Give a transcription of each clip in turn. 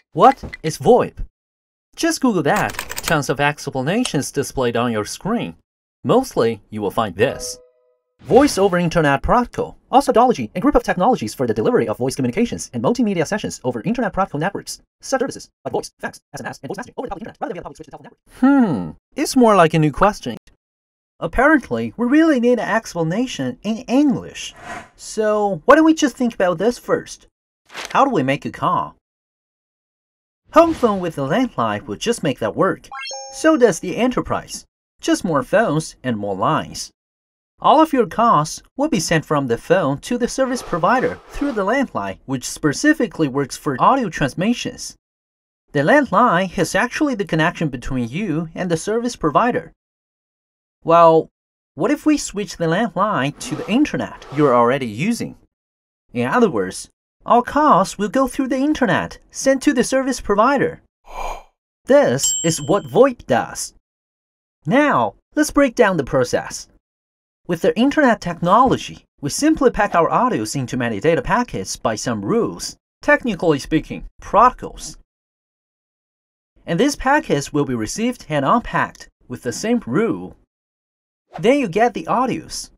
What is VoIP? Just Google that. Tons of explanations displayed on your screen. Mostly, you will find this. Voice over Internet Protocol, also methodology and group of technologies for the delivery of voice communications and multimedia sessions over Internet Protocol networks. Such services like voice, fax, SMS, and voice messaging over the public Internet rather than via public switch to telephone network. It's more like a new question. Apparently, we really need an explanation in English. So, why don't we just think about this first? How do we make a call? Home phone with a landline would just make that work. So does the enterprise. Just more phones and more lines. All of your calls will be sent from the phone to the service provider through the landline, which specifically works for audio transmissions. The landline is actually the connection between you and the service provider. Well, what if we switch the landline to the internet you're already using? In other words, all calls will go through the internet, sent to the service provider. This is what VoIP does. Now, let's break down the process. With the internet technology, we simply pack our audios into metadata packets by some rules, technically speaking, protocols. And these packets will be received and unpacked with the same rule. Then you get the audios.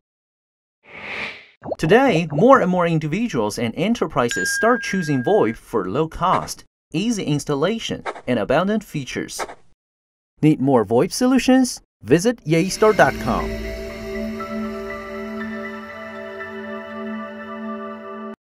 Today, more and more individuals and enterprises start choosing VoIP for low cost, easy installation, and abundant features. Need more VoIP solutions? Visit Yaestar.com.